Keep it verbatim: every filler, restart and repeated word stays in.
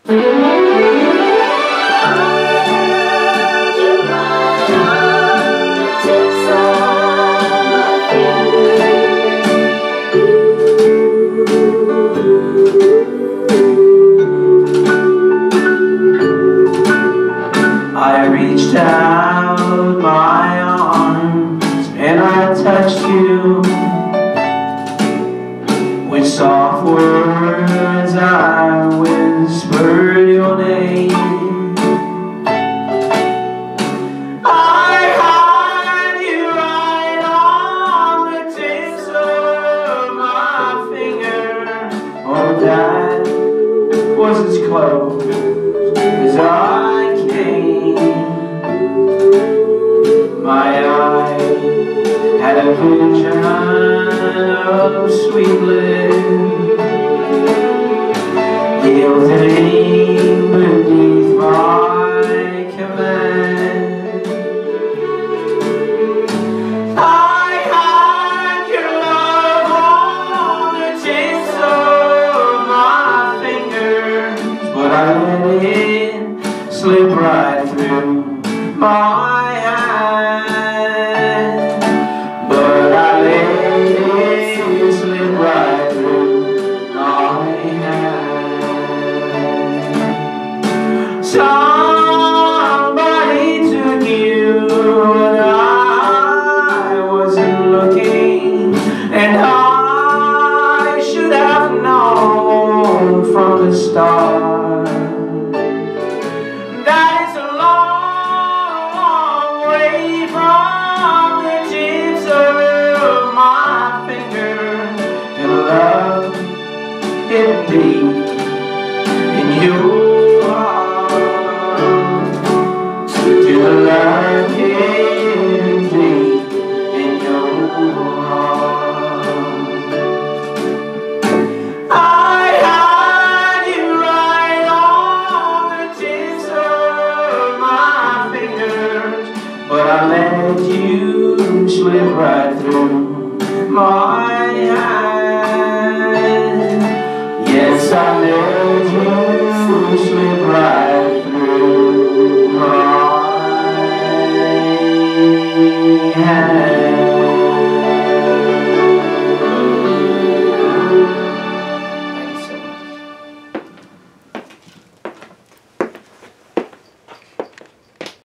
I reached out my arms and I touched you. With soft words I whispered your name. I had you right on the tips of my finger. Oh, that was as close as I came. My eyes had a vision of sweet bliss, yielding beneath my command. I had your love on the tips of my fingers, but I let it slip right through my hand. But I let it slip right through my hand. Somebody took you when I wasn't looking, and I should have known from the start that it's a long way from the tips of my fingers to love it deep in your heart, to love it deep in your heart. I had you right on the tips of my fingers, but I let you slip right through my hand. Yes, I let you slip right through my hand.